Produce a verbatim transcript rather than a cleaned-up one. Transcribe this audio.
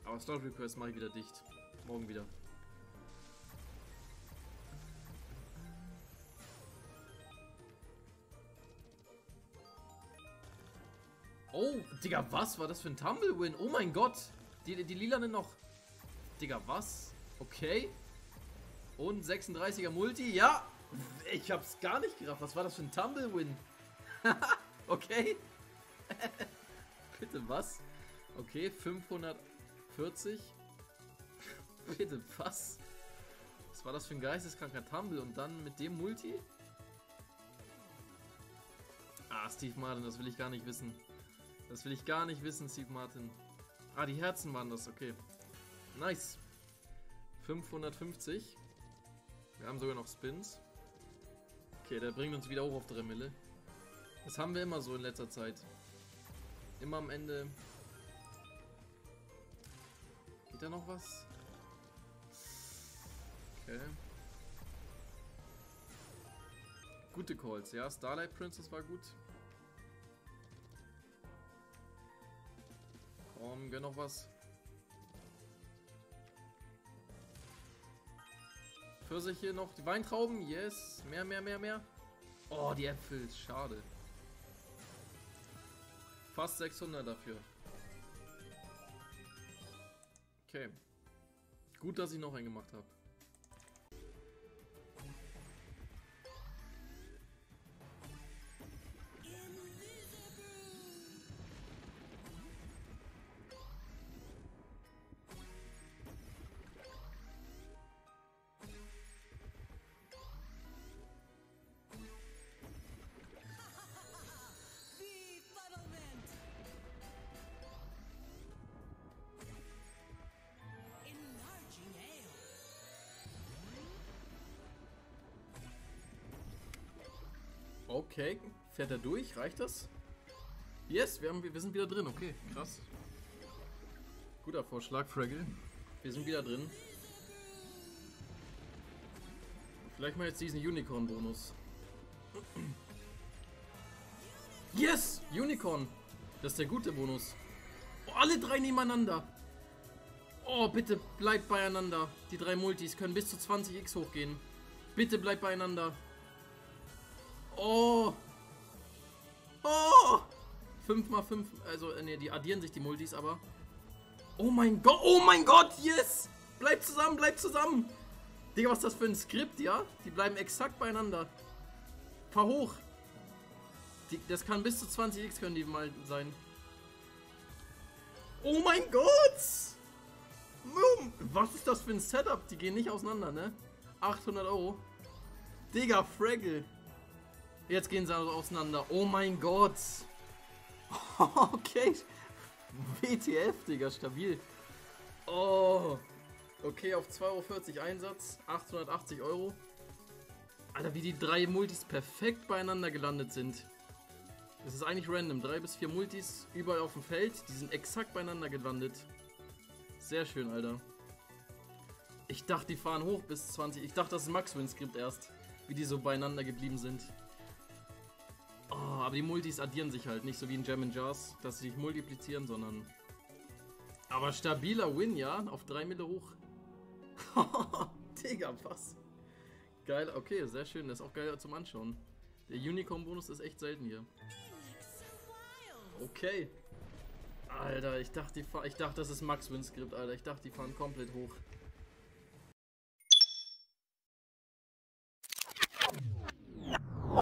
Aber Story Request mache ich wieder dicht. Morgen wieder. Oh, Digga, was war das für ein Tumblewin? Oh mein Gott. Die, die lilanen noch. Digga, was? Okay. Und sechsunddreißiger Multi. Ja. Ich hab's gar nicht gedacht. Was war das für ein Tumblewin? Okay. Bitte, was? Okay, fünfhundertvierzig. Bitte, was? Was war das für ein geisteskranker Tumble? Und dann mit dem Multi? Ah, Steve Martin, das will ich gar nicht wissen. Das will ich gar nicht wissen, Steve Martin. Ah, die Herzen waren das, okay. Nice. fünfhundertfünfzig. Wir haben sogar noch Spins. Okay, der bringt uns wieder hoch auf drei Mille. Das haben wir immer so in letzter Zeit. Immer am Ende. Geht da noch was? Okay. Gute Calls, ja. Starlight Princess war gut. Komm, gönn noch was. Pfirsich hier noch. Die Weintrauben, yes. Mehr, mehr, mehr, mehr. Oh, die Äpfel, schade. Fast sechshundert dafür. Okay. Gut, dass ich noch einen gemacht habe. Okay, fährt er durch? Reicht das? Yes, wir, haben, wir sind wieder drin. Okay, krass. Guter Vorschlag, Fraggle. Wir sind wieder drin. Vielleicht mal jetzt diesen Unicorn-Bonus. Yes! Unicorn! Das ist der gute Bonus. Oh, alle drei nebeneinander. Oh, bitte bleibt beieinander. Die drei Multis können bis zu zwanzig x hochgehen. Bitte bleibt beieinander. Oh! Oh! fünf mal fünf, also, ne, die addieren sich die Multis, aber... Oh mein Gott, oh mein Gott, yes! Bleibt zusammen, bleibt zusammen! Digga, was ist das für ein Skript, ja? Die bleiben exakt beieinander. Fahr hoch! Die, das kann bis zu zwanzig x können die mal sein. Oh mein Gott! Was ist das für ein Setup? Die gehen nicht auseinander, ne? achthundert Euro. Digga, Fraggle. Jetzt gehen sie also auseinander. Oh mein Gott. Okay. W T F, Digga, stabil. Oh. Okay, auf zwei Euro vierzig Einsatz. achthundertachtzig Euro. Alter, wie die drei Multis perfekt beieinander gelandet sind. Das ist eigentlich random. Drei bis vier Multis überall auf dem Feld. Die sind exakt beieinander gelandet. Sehr schön, Alter. Ich dachte, die fahren hoch bis zwanzig. Ich dachte, das ist Max-Win-Skript erst. Wie die so beieinander geblieben sind. Oh, aber die Multis addieren sich halt. Nicht so wie in Gem and Jars, dass sie sich multiplizieren, sondern... Aber stabiler Win, ja? Auf drei Mille hoch. Digga, was? Geil, okay, sehr schön. Das ist auch geil zum Anschauen. Der Unicorn-Bonus ist echt selten hier. Okay. Alter, ich dachte, die fahr ich dachte, das ist Max-Win-Skript, Alter. Ich dachte, die fahren komplett hoch.